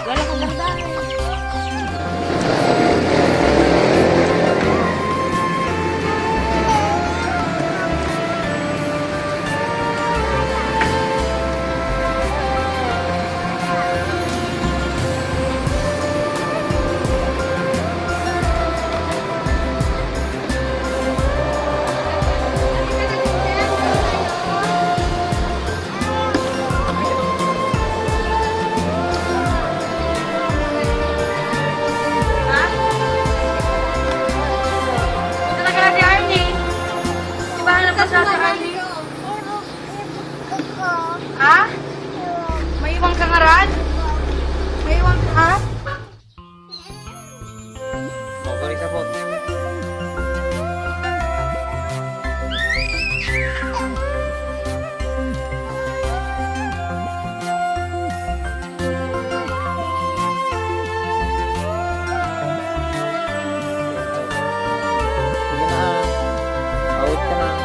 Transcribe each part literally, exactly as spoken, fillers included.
Wala ka dandan. Ha? May iwang kangaran? May iwang ha? Oh, balik sa pot. Sige na. Out ka na.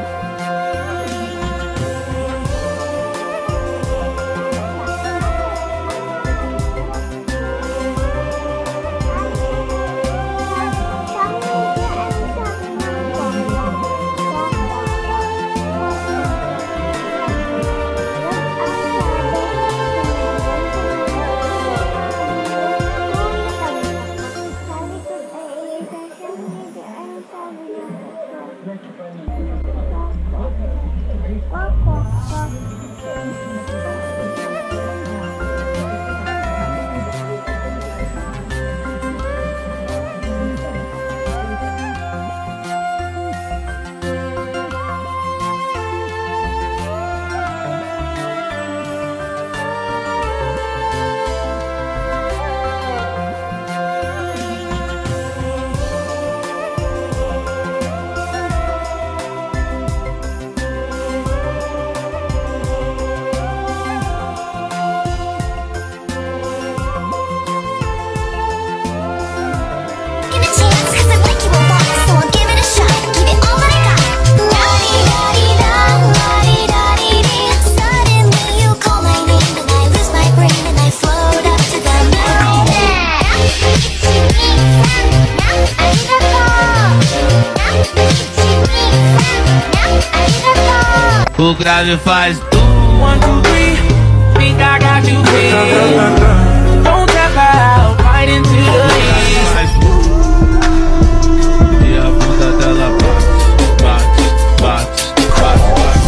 Who grave faz tu? One, two, three. Think I got you beat. Don't tap out, right into the heat. E a bunda dela bate, bate, bate, bate.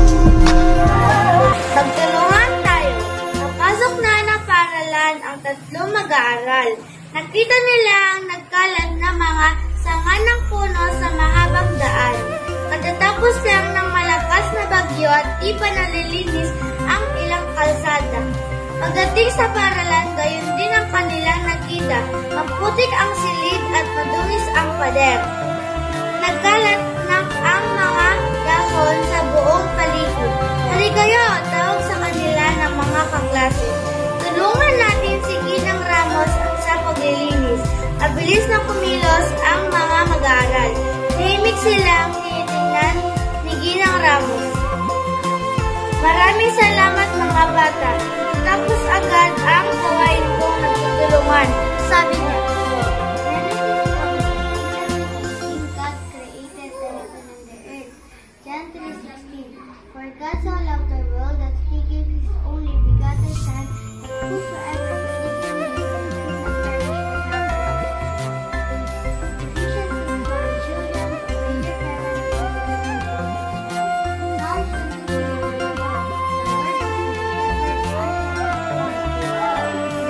Magtulungan tayo. Napasok na ng paaralan ang tatlo mag-aaral. Nakita nila ang nagkalat na mga sanga ng puno sa mahabang daan. Pagkatapos lang ng malakas na bagyo at di pa nalilinis ang ilang kalsada. Pagdating sa paaralan, gayon din ang kanilang nakita. Maputik ang silid at madungis ang pader. Nagkalat ng ang mga dahon sa buong paligid. Haligayo, tawag sa kanila ng mga kaklase. Tulungan natin si Ginang Ramos sa paglilinis. Mabilis na kumilos ang mga mag-aaral. Tahimik silang tinitingnan ni Ginang Ramos. Maraming salamat mga bata. Tapos agad ang gawain kong nagtutulungan. Sabi niya, God created the heaven and the earth. John three sixteen. For God so loved the world that He gave His only begotten Son, that whosoever believes in Him should not perish but have everlasting life. Ephesians six one. Children, obey your parents in the fear of God. Psalms twenty-two verse one. The word of the shepherd I have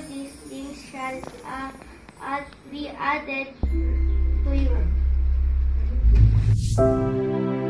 these things shall uh, uh, be added to you.